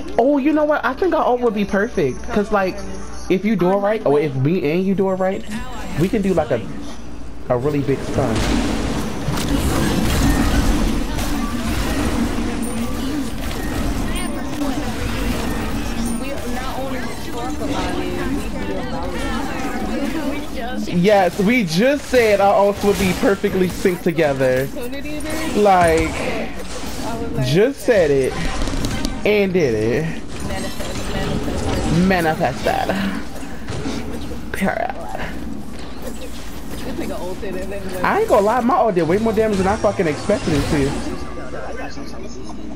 Oh, you know what? I think our ult would be perfect. Cause like, if you do it right, or if me and you do it right, we can do like a really big stun. Yes, we just said our ults would be perfectly synced together. Like, just said it and did it. Manifested. Period. I ain't gonna lie, my ult did way more damage than I fucking expected it to.